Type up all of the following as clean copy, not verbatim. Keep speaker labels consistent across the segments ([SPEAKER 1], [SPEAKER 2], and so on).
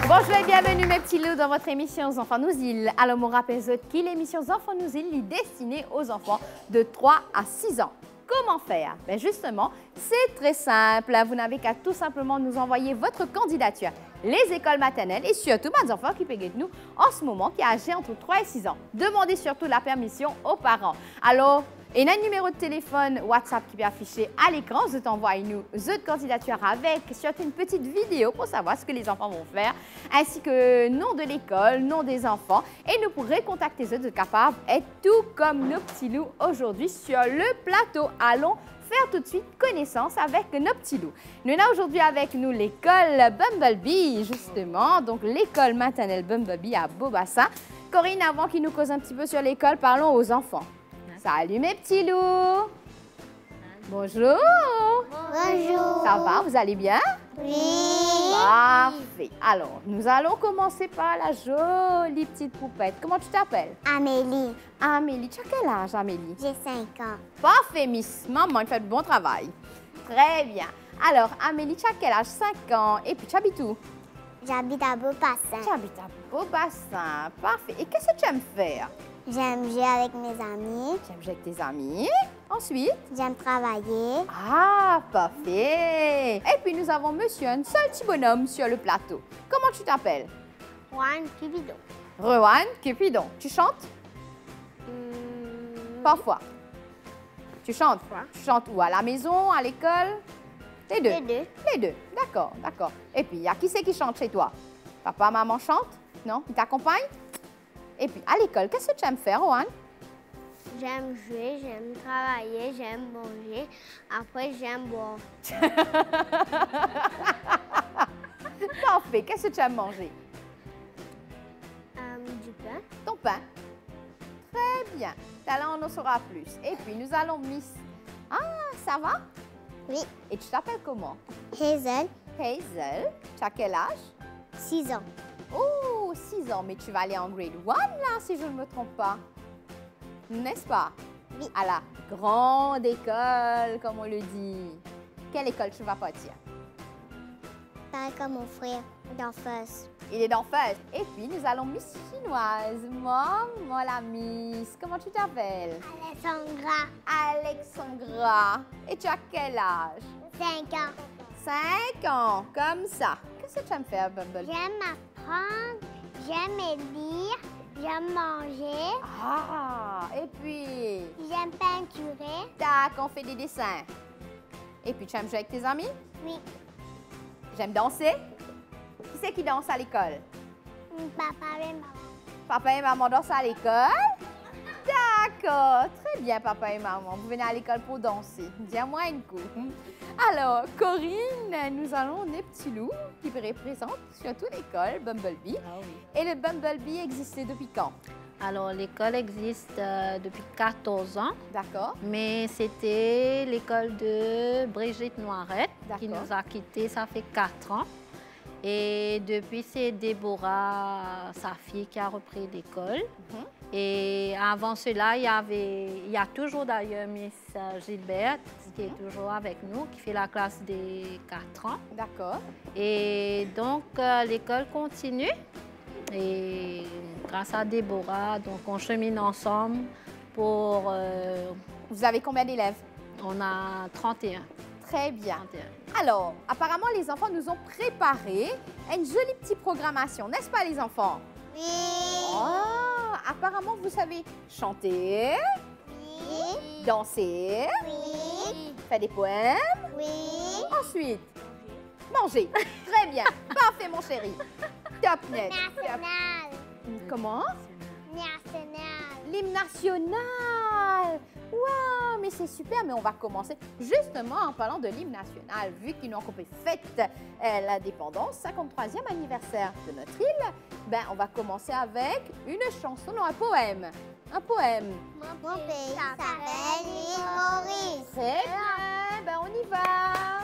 [SPEAKER 1] Bonjour et bienvenue mes petits loups dans votre émission aux enfants nous îles. Alors, mon rappel qui l'émission aux enfants nous îles est destinée aux enfants de 3 à 6 ans. Comment faire? Bien justement, c'est très simple. Vous n'avez qu'à tout simplement nous envoyer votre candidature. Les écoles maternelles et surtout mes enfants qui payent nous en ce moment qui est âgé entre 3 et 6 ans. Demandez surtout la permission aux parents. Alors, il y a un numéro de téléphone WhatsApp qui est affiché à l'écran. Vous envoyez nous votre candidature avec surtout une petite vidéo pour savoir ce que les enfants vont faire, ainsi que nom de l'école, nom des enfants. Et nous pourrez contacter eux de capables et tout comme nos petits loups aujourd'hui sur le plateau. Allons faire tout de suite connaissance avec nos petits loups. Nous avons aujourd'hui avec nous l'école Bumblebee, justement, donc l'école maternelle Bumblebee à Beaubassin. Corinne, avant qu'il nous cause un petit peu sur l'école, parlons aux enfants. Salut mes petits loups! Bonjour!
[SPEAKER 2] Bonjour!
[SPEAKER 1] Ça va, vous allez bien?
[SPEAKER 2] Oui!
[SPEAKER 1] Parfait! Alors, nous allons commencer par la jolie petite poupette. Comment tu t'appelles?
[SPEAKER 2] Amélie.
[SPEAKER 1] Amélie, tu as quel âge, Amélie?
[SPEAKER 2] J'ai 5 ans.
[SPEAKER 1] Parfait, Miss. Maman, elle fait du bon travail. Très bien. Alors, Amélie, tu as quel âge? 5 ans. Et puis, tu habites où?
[SPEAKER 2] J'habite à Beaubassin.
[SPEAKER 1] Tu habites à Beaubassin. Parfait. Et qu'est-ce que tu aimes faire?
[SPEAKER 2] J'aime jouer avec mes amis.
[SPEAKER 1] Tu aimes jouer avec tes amis. Ensuite?
[SPEAKER 2] J'aime travailler.
[SPEAKER 1] Ah, parfait. Et puis, nous avons monsieur, un seul petit bonhomme sur le plateau. Comment tu t'appelles?
[SPEAKER 2] Juan Cupidon.
[SPEAKER 1] Rowan Cupidon. Tu chantes? Parfois. Tu chantes? Tu chantes où? À la maison, à l'école? Les deux?
[SPEAKER 2] Les deux.
[SPEAKER 1] Les deux. D'accord, d'accord. Et puis, il y a qui c'est qui chante chez toi? Papa, maman chante? Non? Ils t'accompagnent? Et puis, à l'école, qu'est-ce que tu aimes faire, Rowan?
[SPEAKER 2] J'aime jouer, j'aime travailler, j'aime manger. Après, j'aime boire.
[SPEAKER 1] Parfait. Qu'est-ce que tu aimes manger?
[SPEAKER 2] Du pain.
[SPEAKER 1] Ton pain. Très bien. Là, on en saura plus. Et puis, nous allons Miss. Ah, ça va?
[SPEAKER 2] Oui.
[SPEAKER 1] Et tu t'appelles comment?
[SPEAKER 2] Hazel,
[SPEAKER 1] Hazel. Tu as quel âge?
[SPEAKER 2] 6 ans.
[SPEAKER 1] Oh, 6 ans. Mais tu vas aller en grade 1, là, si je ne me trompe pas. N'est-ce pas?
[SPEAKER 2] Oui.
[SPEAKER 1] À la grande école, comme on le dit. Quelle école tu vas partir?
[SPEAKER 2] Pareil comme mon frère, dans First.
[SPEAKER 1] Il est dans First. Et puis, nous allons Miss Chinoise. Maman, la Miss. Comment tu t'appelles?
[SPEAKER 2] Alessandra,
[SPEAKER 1] Alexandra. Et tu as quel âge?
[SPEAKER 2] 5 ans.
[SPEAKER 1] 5 ans. Comme ça. Qu'est-ce que tu aimes faire, Bumble?
[SPEAKER 2] J'aime apprendre, j'aime lire, j'aime manger,
[SPEAKER 1] Ah, et puis,
[SPEAKER 2] j'aime peinturer.
[SPEAKER 1] tac, on fait des dessins. Et puis, tu aimes jouer avec tes amis?
[SPEAKER 2] Oui.
[SPEAKER 1] J'aime danser. Qui c'est qui danse à l'école?
[SPEAKER 2] Papa et maman.
[SPEAKER 1] Papa et maman dansent à l'école? D'accord, très bien, papa et maman. Vous venez à l'école pour danser. Dis-moi un coup. Alors, Corinne, nous allons des petits loups qui représentent surtout l'école Bumblebee.
[SPEAKER 3] Ah oui.
[SPEAKER 1] Et le Bumblebee existait depuis quand?
[SPEAKER 3] Alors, l'école existe depuis 14 ans,
[SPEAKER 1] D'accord,
[SPEAKER 3] mais c'était l'école de Brigitte Noiret qui
[SPEAKER 1] D'accord.
[SPEAKER 3] nous a quittés, ça fait 4 ans. Et depuis, c'est Déborah, sa fille, qui a repris l'école.
[SPEAKER 1] Mhm.
[SPEAKER 3] Et avant cela, il y a toujours d'ailleurs Miss Gilbert, qui est toujours avec nous, qui fait la classe des 4 ans.
[SPEAKER 1] d'accord.
[SPEAKER 3] Et donc, l'école continue. Et grâce à Déborah, donc on chemine ensemble pour...
[SPEAKER 1] Vous avez combien d'élèves?
[SPEAKER 3] on a 31.
[SPEAKER 1] Très bien.
[SPEAKER 3] 31.
[SPEAKER 1] Alors, apparemment, les enfants nous ont préparé une jolie petite programmation, n'est-ce pas, les enfants?
[SPEAKER 2] Oui.
[SPEAKER 1] Oh, apparemment, vous savez chanter,
[SPEAKER 2] Oui.
[SPEAKER 1] danser,
[SPEAKER 2] Oui.
[SPEAKER 1] faire des poèmes.
[SPEAKER 2] Oui.
[SPEAKER 1] Ensuite, manger. Très bien. Parfait, mon chéri. Top net.
[SPEAKER 2] National.
[SPEAKER 1] Comment?
[SPEAKER 2] National.
[SPEAKER 1] L'hymne national. Waouh, mais c'est super. Mais on va commencer justement en parlant de l'hymne national. Vu qu'ils nous ont fête l'indépendance, 53e anniversaire de notre île, ben, on va commencer avec une chanson, non, un poème. Un poème.
[SPEAKER 2] Mon pays s'appelle l'île Maurice.
[SPEAKER 1] Très bien. Ben, on y va.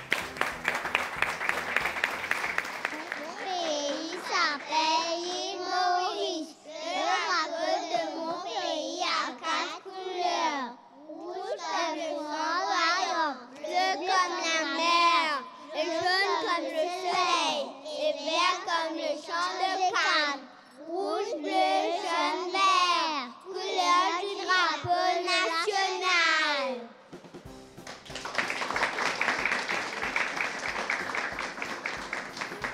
[SPEAKER 2] Mon pays s'appelle l'île Maurice. Le drapeau de mon pays a 4 couleurs. Rouge comme le sang vaillant, bleu comme la mer, et jaune comme le soleil, et vert comme le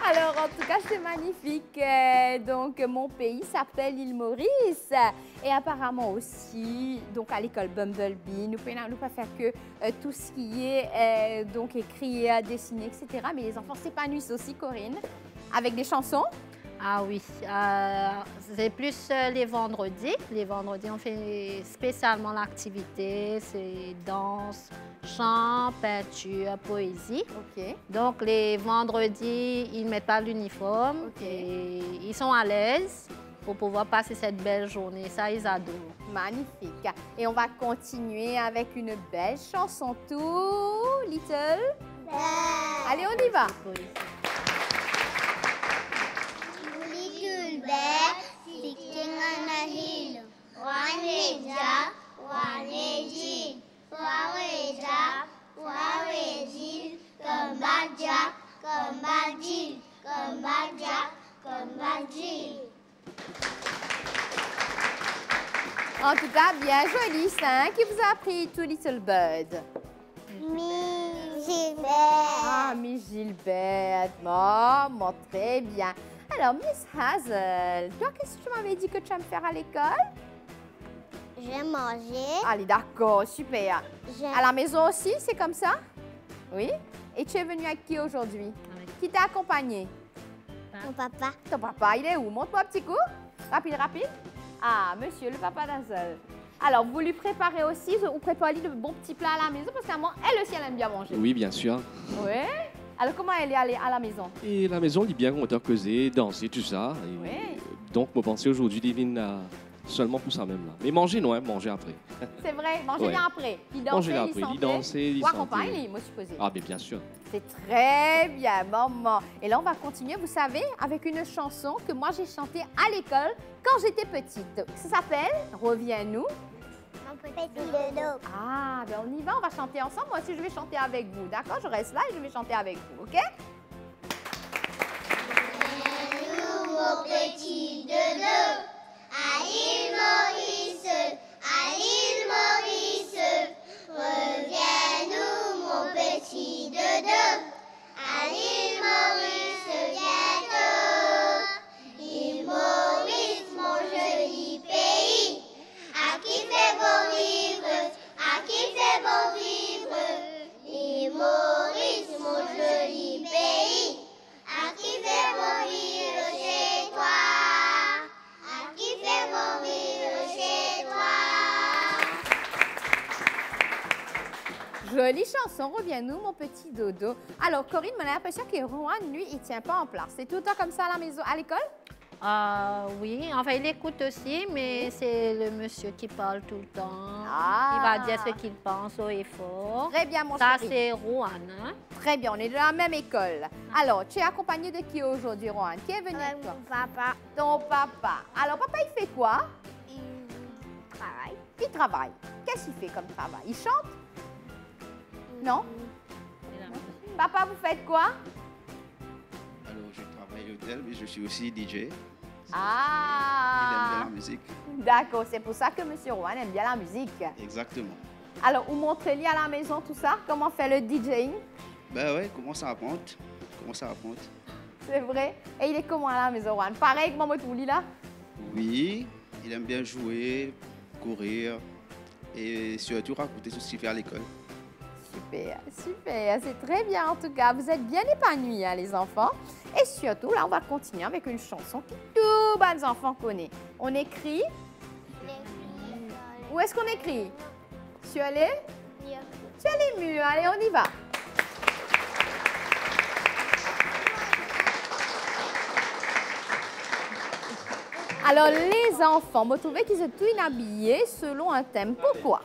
[SPEAKER 1] Alors, en tout cas, c'est magnifique. Donc, mon pays s'appelle l'île Maurice. Et apparemment aussi, donc à l'école Bumblebee, nous pouvons pas faire que tout ce qui est donc écrit, dessiné, etc. Mais les enfants s'épanouissent aussi, Corinne, avec des chansons.
[SPEAKER 3] Ah oui, c'est plus les vendredis. Les vendredis, on fait spécialement l'activité, c'est danse, chant, peinture, poésie.
[SPEAKER 1] OK.
[SPEAKER 3] Donc les vendredis, ils ne mettent pas l'uniforme et ils sont à l'aise pour pouvoir passer cette belle journée. Ça, ils adorent.
[SPEAKER 1] Magnifique. Et on va continuer avec une belle chanson tout little. Allez, on y va.
[SPEAKER 2] Little bear sitting on a hill. One leg up, one leg in. One leg up, one leg in. Come back, Jack. Come back, Jill. Come back, Jack. Come back, Jill.
[SPEAKER 1] En tout cas, bien joli, ça. Qui vous a appris Two Little Bird?
[SPEAKER 2] Miss Gilbert.
[SPEAKER 1] Ah, Miss Gilbert. Maman, très bien. Alors, Miss Hazel, toi, qu'est-ce que tu m'avais dit que tu aimes faire à l'école?
[SPEAKER 2] J'aime manger.
[SPEAKER 1] Allez, d'accord, super. À la maison aussi, c'est comme ça? Oui. Et tu es venu avec qui aujourd'hui? Qui t'a accompagné?
[SPEAKER 2] Mon papa.
[SPEAKER 1] Ton papa, il est où? Montre-moi un petit coup. Rapide, rapide. Ah, monsieur, le papa d'Hazel. Alors, vous lui préparez aussi, vous préparez de bons petits plats à la maison parce qu'à moi, elle aussi, elle aime bien manger.
[SPEAKER 4] Oui, bien sûr.
[SPEAKER 1] Oui. Alors, comment elle est allée à la maison?
[SPEAKER 4] Et la maison, il est bien qu'on a causé, dansé, tout ça. Et
[SPEAKER 1] Oui.
[SPEAKER 4] donc, moi, pensais aujourd'hui, Divine, seulement pour ça même. Là. Mais manger, non, hein, manger après.
[SPEAKER 1] C'est vrai, manger
[SPEAKER 4] Ouais.
[SPEAKER 1] bien après. Il
[SPEAKER 4] Manger
[SPEAKER 1] dansait,
[SPEAKER 4] après,
[SPEAKER 1] il
[SPEAKER 4] il dansait, il
[SPEAKER 1] Ou accompagne,
[SPEAKER 4] chantait.
[SPEAKER 1] moi, supposé.
[SPEAKER 4] Ah, mais bien sûr.
[SPEAKER 1] C'est très bien, maman. Et là, on va continuer, vous savez, avec une chanson que moi, j'ai chantée à l'école quand j'étais petite. Ça s'appelle « Reviens-nous ».
[SPEAKER 2] Mon petit dodo.
[SPEAKER 1] Ah, ben on y va, on va chanter ensemble. Moi aussi, je vais chanter avec vous, d'accord? Je reste là et je vais chanter avec vous, OK?
[SPEAKER 2] Nous, mon petit dodo, à l'île Maurice, à l'île Maurice. Reviens-nous, mon petit dodo, à l'île Maurice, bientôt. L'île Maurice, mon joli pays, à qui fait bon vivre, à qui fait bon vivre. L'île Maurice, mon joli pays, à qui fait bon vivre chez toi, à qui fait bon vivre chez toi.
[SPEAKER 1] Jolie chanson, reviens-nous, mon petit dodo. Alors, Corinne, on a l'impression que Rohan, lui, il tient pas en place. C'est tout le temps comme ça à la maison, à l'école?
[SPEAKER 3] Oui, enfin, il écoute aussi, mais c'est le monsieur qui parle tout le temps.
[SPEAKER 1] Ah.
[SPEAKER 3] Il va dire ce qu'il pense haut et fort.
[SPEAKER 1] Très bien, mon
[SPEAKER 3] Ça,
[SPEAKER 1] chéri.
[SPEAKER 3] c'est Rohan. Hein?
[SPEAKER 1] Très bien, on est de la même école. Alors, tu es accompagné de qui aujourd'hui, Rohan? Qui est venu avec toi?
[SPEAKER 2] Papa,
[SPEAKER 1] Ton papa. Alors, papa, il fait quoi?
[SPEAKER 2] il travaille.
[SPEAKER 1] Il travaille. Qu'est-ce qu'il fait comme travail? Il chante? Non? Papa, vous faites quoi?
[SPEAKER 5] Alors, je travaille à l'hôtel, mais je suis aussi DJ. Il aime bien
[SPEAKER 1] Ah!
[SPEAKER 5] la musique.
[SPEAKER 1] D'accord, c'est pour ça que M. Rohan aime bien la musique.
[SPEAKER 5] Exactement.
[SPEAKER 1] Alors, vous montrez-lui à la maison tout ça? Comment faire le DJing?
[SPEAKER 5] Ben ouais, comment ça apprendre?
[SPEAKER 1] C'est vrai. Et il est comment à la maison, Rohan? Pareil que Maman Touli, là?
[SPEAKER 5] Oui, il aime bien jouer, courir et surtout raconter tout ce qu'il fait à l'école.
[SPEAKER 1] Super, super. C'est très bien en tout cas. Vous êtes bien épanouis, hein, les enfants. Et surtout, là, on va continuer avec une chanson que tous les enfants connaissent. On écrit. Où est-ce qu'on écrit? Sur les murs. Allez, on y va. Alors, les enfants, vous trouvez qu'ils sont tous habillés selon un thème. Pourquoi?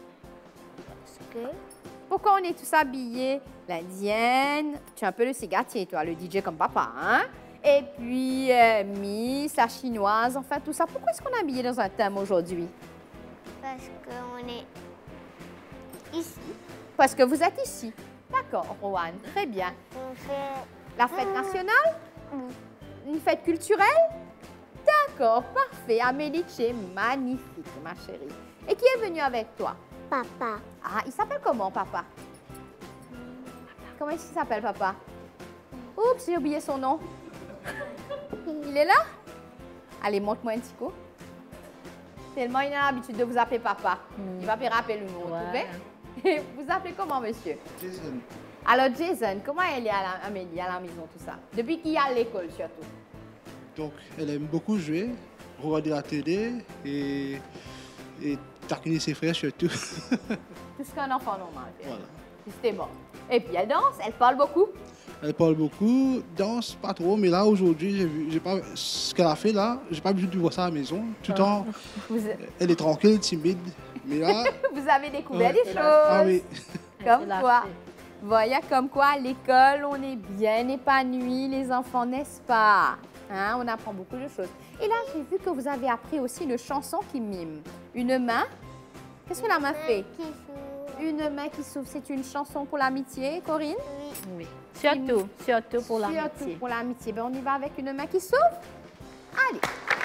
[SPEAKER 1] Pourquoi on est tous habillés? L'indienne, tu es un peu le cigatier, toi, le DJ comme papa, hein? Et puis, Miss, la chinoise, enfin tout ça. Pourquoi est-ce qu'on est habillé dans un thème aujourd'hui?
[SPEAKER 2] Parce qu'on est ici.
[SPEAKER 1] Parce que vous êtes ici. D'accord, Rohan, très bien.
[SPEAKER 2] On fait
[SPEAKER 1] La fête nationale? Une fête culturelle? D'accord, parfait. Amélie, tu es magnifique, ma chérie. Et qui est venu avec toi?
[SPEAKER 2] papa.
[SPEAKER 1] Ah, il s'appelle comment, papa? Comment est-ce qu'il s'appelle, papa? Oups, j'ai oublié son nom. Il est là? Allez, montre-moi un petit coup. Tellement il a l'habitude de vous appeler papa. Il va me rappeler le nom, vous trouvez? Vous appelez comment, monsieur?
[SPEAKER 5] Jason.
[SPEAKER 1] Alors, Jason, comment elle est Amélie, à la maison, tout ça? Depuis qu'il y a à l'école, surtout.
[SPEAKER 6] Donc, elle aime beaucoup jouer, regarder la télé et taquiner ses frères surtout.
[SPEAKER 1] Tout ce qu'un enfant normal fait.
[SPEAKER 6] Voilà.
[SPEAKER 1] Justement. Et puis, elle danse, elle parle beaucoup.
[SPEAKER 6] Elle parle beaucoup, danse pas trop, mais là aujourd'hui, j'ai pas ce qu'elle a fait là, j'ai pas besoin de voir ça à la maison. Tout le temps, elle est tranquille, timide, mais là.
[SPEAKER 1] Vous avez découvert
[SPEAKER 6] Ouais.
[SPEAKER 1] des choses.
[SPEAKER 6] Ah oui.
[SPEAKER 1] Comme
[SPEAKER 3] Elle a
[SPEAKER 1] quoi.
[SPEAKER 3] fait.
[SPEAKER 1] Voyez, comme quoi à l'école, on est bien épanouis, les enfants, n'est-ce pas? Hein, on apprend beaucoup de choses. Et là, j'ai vu que vous avez appris aussi une chanson qui mime. Une main. Qu'est-ce que la main fait?
[SPEAKER 2] Qui s'ouvre.
[SPEAKER 1] Une main qui s'ouvre, c'est une chanson pour l'amitié, Corinne?
[SPEAKER 3] Oui. Surtout pour
[SPEAKER 1] Surtout
[SPEAKER 3] l'amitié.
[SPEAKER 1] pour l'amitié. Ben, on y va avec une main qui s'ouvre? Allez.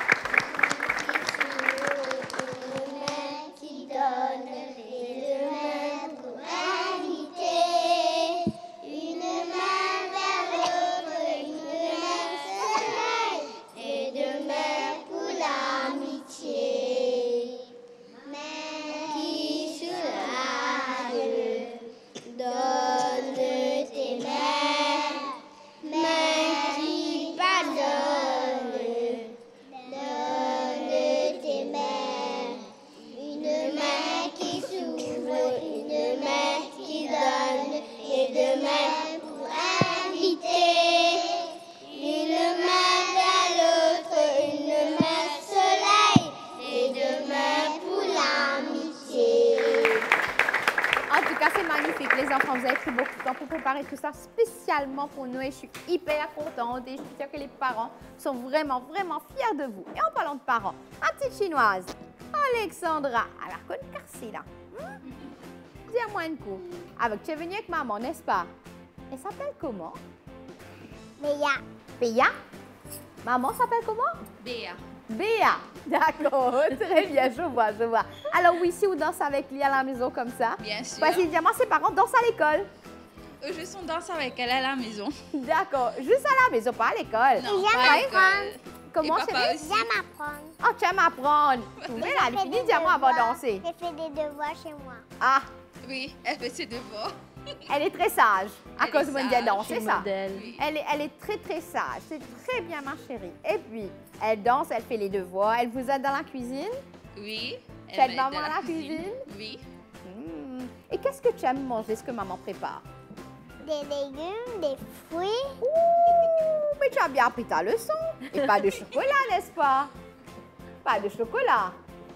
[SPEAKER 2] Une main qui donne et deux mains pour inviter. Une main vers l'autre, une main soleil et deux mains pour l'amitié. Main qui soulage, donne tes mains. Main qui pardonne, donne tes mains. Une main qui s'ouvre, une main qui donne, et deux mains pour inviter. Une main vers l'autre, une main soleil, et deux mains pour l'amitié.
[SPEAKER 1] En tout cas, c'est magnifique. Les enfants, vous avez pris beaucoup de temps pour préparer tout ça spécialement pour nous et je suis hyper contente et je suis sûre que les parents sont vraiment, vraiment fiers de vous. Et en parlant de parents, ma petite chinoise, Alexandra, elle a connu Carcy là. Dis-moi un coup. Avec, tu es venue avec maman, n'est-ce pas? Elle s'appelle comment?
[SPEAKER 2] Béa.
[SPEAKER 1] Béa? Maman s'appelle comment?
[SPEAKER 7] Béa.
[SPEAKER 1] Béa. D'accord, très bien, je vois. Alors oui, si vous dansez avec lui à la maison comme ça,
[SPEAKER 7] Bien sûr.
[SPEAKER 1] parce que moi, ses parents dansent à l'école.
[SPEAKER 7] Juste on danse avec elle à la maison.
[SPEAKER 1] D'accord, juste à la maison, pas à l'école.
[SPEAKER 7] Non,
[SPEAKER 1] J'aime
[SPEAKER 7] pas à
[SPEAKER 1] apprendre.
[SPEAKER 7] l'école.
[SPEAKER 1] Comment,
[SPEAKER 7] Et papa
[SPEAKER 1] chérie?
[SPEAKER 7] aussi.
[SPEAKER 2] J'aime apprendre.
[SPEAKER 1] Oh, tu aimes apprendre. Tu mets là,
[SPEAKER 2] J'ai fait
[SPEAKER 1] dis
[SPEAKER 2] des
[SPEAKER 1] dis-moi avant de
[SPEAKER 2] devoirs.
[SPEAKER 1] danser.
[SPEAKER 2] J'ai fait des devoirs chez moi.
[SPEAKER 1] Ah,
[SPEAKER 7] Oui, elle fait ses devoirs.
[SPEAKER 1] elle est très sage à
[SPEAKER 7] Elle
[SPEAKER 1] cause
[SPEAKER 7] est
[SPEAKER 1] de
[SPEAKER 7] sage,
[SPEAKER 1] danse, c'est ça?
[SPEAKER 3] Modèle.
[SPEAKER 7] Oui.
[SPEAKER 1] Elle est très, très sage. C'est très bien, ma chérie. Et puis, elle danse, elle fait les devoirs. Elle vous aide dans la cuisine?
[SPEAKER 7] Oui.
[SPEAKER 1] Tu aides
[SPEAKER 7] m'aide
[SPEAKER 1] maman
[SPEAKER 7] dans
[SPEAKER 1] à la cuisine?
[SPEAKER 7] Oui.
[SPEAKER 1] Et qu'est-ce que tu aimes manger, ce que maman prépare?
[SPEAKER 2] Des légumes, des fruits.
[SPEAKER 1] Ouh, mais tu as bien appris ta leçon. Et pas de chocolat, n'est-ce pas? Pas de chocolat.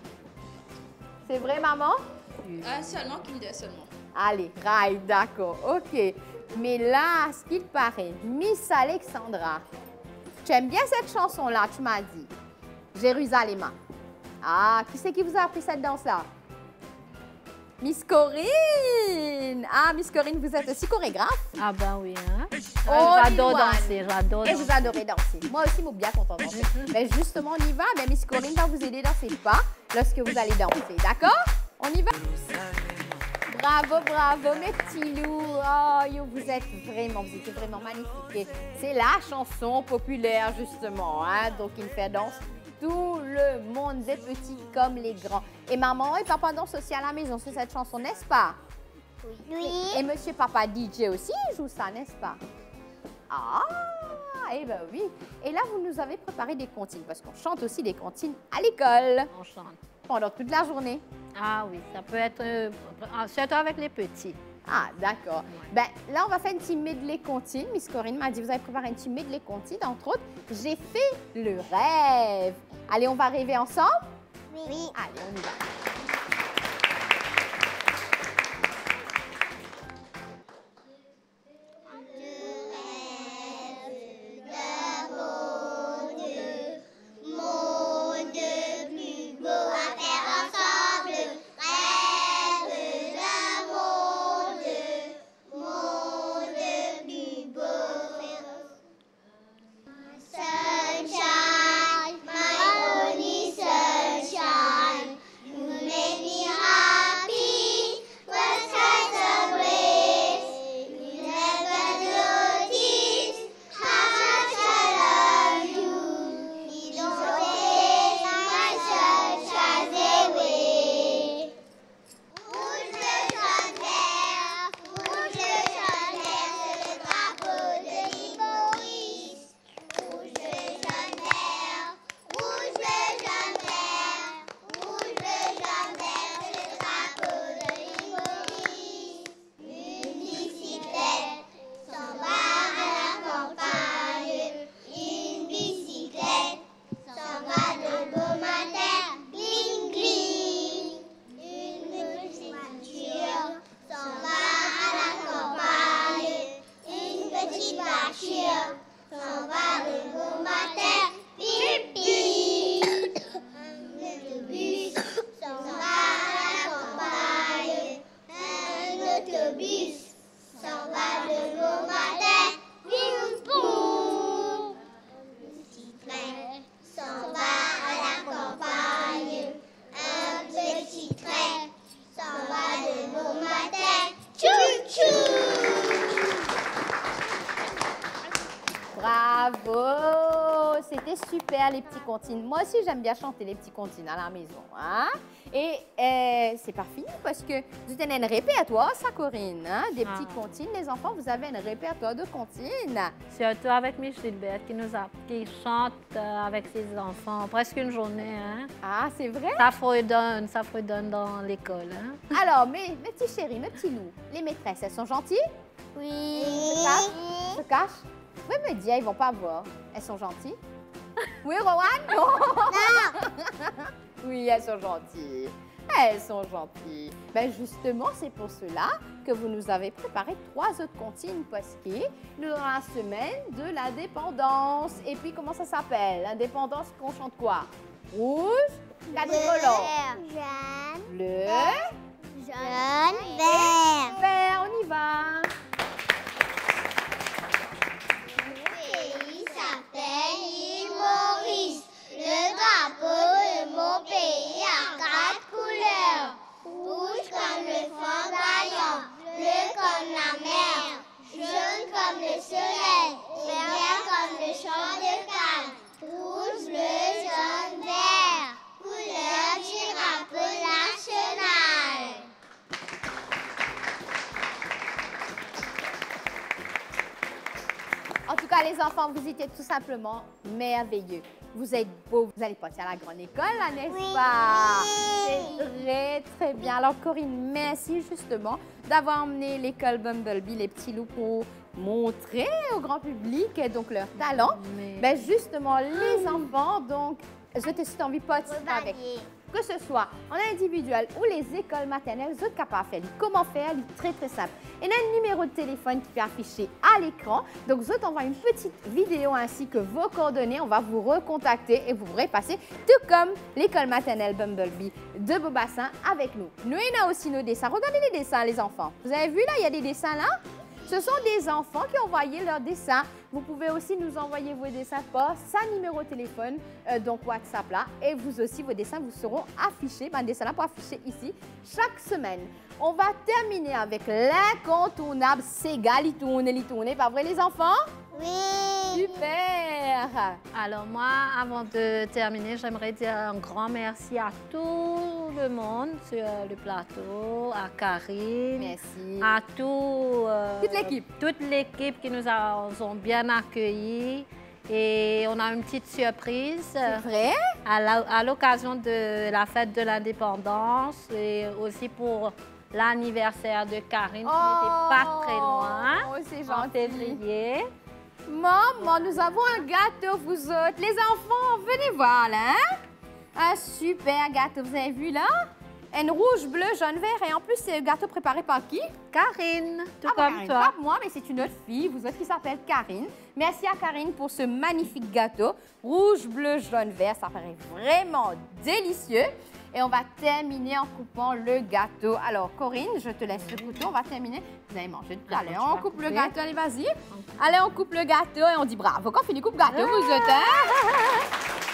[SPEAKER 1] C'est vrai, maman?
[SPEAKER 7] Seulement Kinder seulement.
[SPEAKER 1] Allez, right, d'accord, ok. Mais là, ce qu'il paraît, Miss Alexandra, tu aimes bien cette chanson-là, tu m'as dit. Jérusalem. Ah, qui c'est qui vous a appris cette danse-là? Miss Corinne. Ah, Miss Corinne, vous êtes aussi chorégraphe?
[SPEAKER 3] Ah ben oui, hein?
[SPEAKER 1] Oh,
[SPEAKER 3] J'adore
[SPEAKER 1] Linoine.
[SPEAKER 3] danser, j'adore
[SPEAKER 1] Et
[SPEAKER 3] danser.
[SPEAKER 1] vous adorez danser. Moi aussi, moi bien content de danser. Mais justement, on y va. Mais Miss Corinne va vous aider dans ses pas lorsque vous allez danser. D'accord? On y va? Bravo, bravo, mes petits loups. Oh, yo, vous étiez vraiment magnifiques. C'est la chanson populaire, justement. Hein? Donc, il fait danse tout le monde, des petits comme les grands. Et maman et papa dansent aussi à la maison sur cette chanson, n'est-ce pas?
[SPEAKER 2] Oui.
[SPEAKER 1] Et monsieur papa DJ aussi joue ça, n'est-ce pas? Ah, eh ben oui. Et là, vous nous avez préparé des comptines, parce qu'on chante aussi des comptines à l'école,
[SPEAKER 3] On chante.
[SPEAKER 1] pendant toute la journée.
[SPEAKER 3] Ah oui, ça peut être surtout avec les petits.
[SPEAKER 1] Ah, d'accord. Ben, là, on va faire une petite medley comptine. Miss Corinne m'a dit, vous avez préparé une petite medley comptine, entre autres. J'ai fait le rêve. Allez, on va rêver ensemble?
[SPEAKER 2] Oui.
[SPEAKER 1] Allez, on y va.
[SPEAKER 2] Monde plus beau à faire ensemble. Rêve d'un monde plus beau. Sunshine, my only sunshine.
[SPEAKER 1] Bravo! C'était super les petits comptines. Moi aussi, j'aime bien chanter les petits comptines à la maison. Hein? Et c'est pas fini parce que vous avez un répertoire, ça, Corinne. Hein? Des petits comptines. Les enfants, vous avez un répertoire de comptines.
[SPEAKER 3] Surtout avec Miss Gilbert qui chante avec ses enfants presque une journée. Hein?
[SPEAKER 1] Ah, c'est vrai?
[SPEAKER 3] Ça fredonne dans l'école. Hein?
[SPEAKER 1] Alors, mes petits chéris, mes petits loups, les maîtresses, elles sont gentilles?
[SPEAKER 2] Oui.
[SPEAKER 1] Se cachent? Vous pouvez me dire, ils vont pas voir. Elles sont gentilles? Oui, Rowan? Non! Oui, elles sont gentilles. Elles sont gentilles. Ben justement, c'est pour cela que vous nous avez préparé 3 autres comptines parce que nous avons la semaine de l'indépendance. Et puis, comment ça s'appelle? L'indépendance qu'on chante quoi? Rouge, quadricolore.
[SPEAKER 2] Jaune.
[SPEAKER 1] Bleu,
[SPEAKER 2] Jaune. Vert.
[SPEAKER 1] vert. On y va.
[SPEAKER 2] S'appelle l'île Maurice. Le drapeau de mon pays a 4 couleurs. Rouge comme le flamboyant, bleu comme la mer, jaune comme le soleil, vert comme le champ de canne. Rouge, bleu, jaune, vert, couleur du drapeau national.
[SPEAKER 1] En tout cas, les enfants, vous étiez tout simplement merveilleux. Vous êtes beaux, vous allez partir à la grande école, là, n'est-ce pas? C'est très, très bien. Alors, Corinne, merci justement d'avoir emmené l'école Bumblebee, les petits loups, pour montrer au grand public donc leur talent. Ben, justement, les enfants, donc, je te suis envie de participer avec. Que ce soit en individuel ou les écoles maternelles, vous êtes capables de faire. Comment faire? Très, très simple. Il y a un numéro de téléphone qui est affiché à l'écran. Donc, vous envoyez une petite vidéo ainsi que vos coordonnées. On va vous recontacter et vous pourrez passer, tout comme l'école maternelle Bumblebee de Beaubassin avec nous. Nous, il y a aussi nos dessins. Regardez les dessins, les enfants. Vous avez vu là, il y a des dessins là? Ce sont des enfants qui ont envoyé leurs dessins. Vous pouvez aussi nous envoyer vos dessins par sa numéro de téléphone, donc WhatsApp là. Et vous aussi, vos dessins vous seront affichés, un dessin là pour afficher ici chaque semaine. On va terminer avec l'incontournable Sega Litourné, pas vrai les enfants?
[SPEAKER 2] Oui.
[SPEAKER 1] Super.
[SPEAKER 3] Alors moi, avant de terminer, j'aimerais dire un grand merci à tout le monde sur le plateau, à Karine,
[SPEAKER 1] Merci.
[SPEAKER 3] à toute
[SPEAKER 1] l'équipe.
[SPEAKER 3] Toute l'équipe qui nous ont bien accueillis. Et on a une petite surprise.
[SPEAKER 1] C'est vrai?
[SPEAKER 3] À l'occasion de la fête de l'indépendance et aussi pour l'anniversaire de Karine, qui n'était pas très loin,
[SPEAKER 1] Oh, c'est
[SPEAKER 3] en
[SPEAKER 1] gentil.
[SPEAKER 3] février.
[SPEAKER 1] Maman, nous avons un gâteau, vous autres. Les enfants, venez voir, là. Hein? Un super gâteau, vous avez vu, là? Un rouge, bleu, jaune, vert. Et en plus, c'est un gâteau préparé par qui?
[SPEAKER 3] Karine, tout
[SPEAKER 1] Bah,
[SPEAKER 3] comme
[SPEAKER 1] Karine,
[SPEAKER 3] toi.
[SPEAKER 1] pas moi, mais c'est une autre fille, vous autres, qui s'appelle Karine. Merci à Karine pour ce magnifique gâteau. Rouge, bleu, jaune, vert. Ça paraît vraiment délicieux. Et on va terminer en coupant le gâteau. Alors, Corinne, je te laisse le couteau. On va terminer. Vous avez mangé tout à l'heure. On coupe le gâteau. Allez, vas-y. Allez, on coupe le gâteau et on dit bravo. Quand on finit coupe gâteau, vous autres, hein?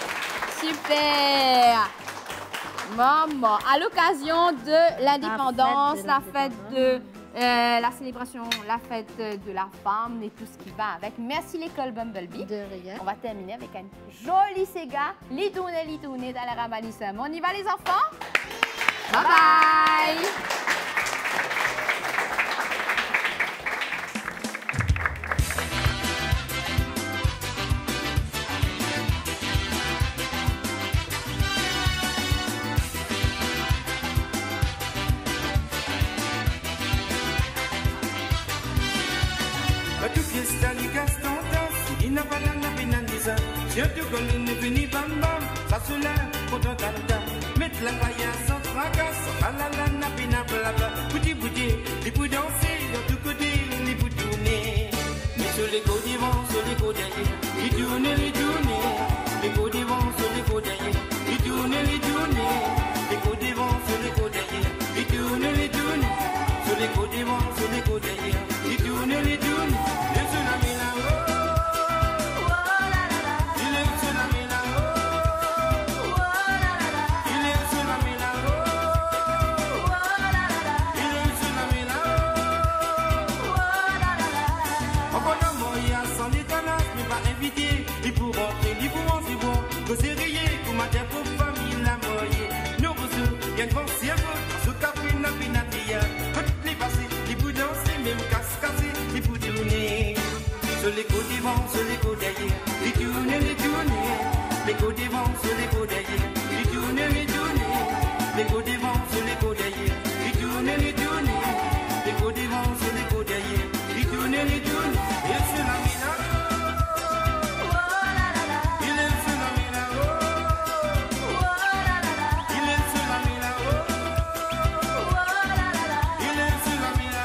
[SPEAKER 1] Super. Maman, à l'occasion de l'indépendance, la fête de la célébration, la fête de la femme et tout ce qui va avec. Merci l'école Bumblebee.
[SPEAKER 3] De rien.
[SPEAKER 1] On va terminer avec un joli Sega. Litourné, dans la ramalissime. On y va les enfants? Bye bye!
[SPEAKER 8] Surtout quand il est venu bam bam, ça se lève pour ton tata. Mettre la paillasse sans fracasse, ah la la na pina blabla. Bouti bouti, il peut danser, de tous côtés, il peut tourner. Mais sur les côtes devant, sur les côtes derrière, il tourne, il tourne. Les côtes devant, sur les côtes derrière, il tourne, il tourne. Les côtes devant, sur les côtes derrière, il tourne, il tourne. Sur les côtes devant, sur les côtes derrière, il tourne, il tourne. Le tsunami là-haut. sur les côtes devant, sur les côtes derrière. Les tourne, les tourne. Les côtes devant, sur les côtes derrière. Les tourne, les tourne. Les côtes devant, sur les côtes derrière. Les tourne, les tourne. Les côtes devant, sur les côtes derrière. Les tourne, les tourne. Et sur la mina. Il est sur la mina. Il est sur la mina. Il est sur la mina.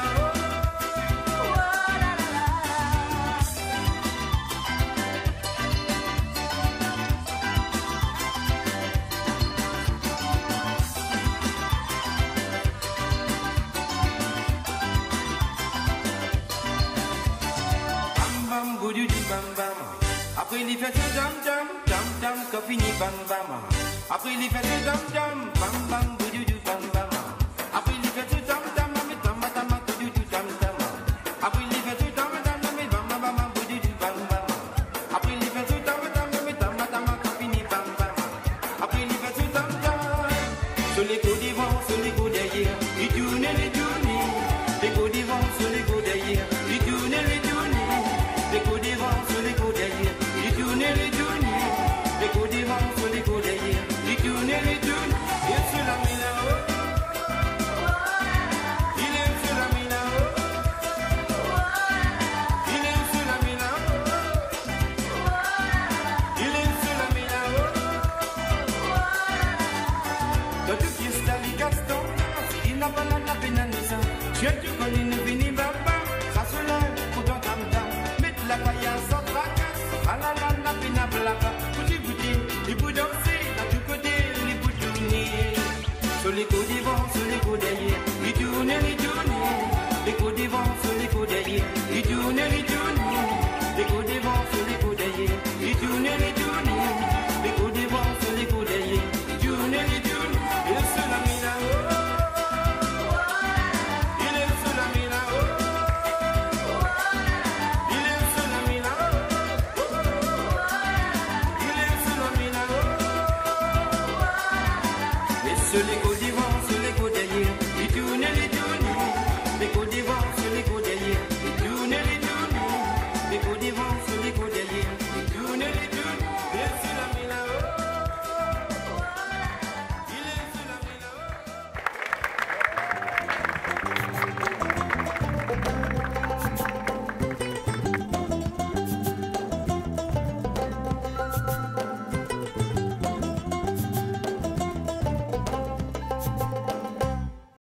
[SPEAKER 8] Après il fait jam jam, jam jam, quand fini bam bam. Après il fait jam jam, bam bam.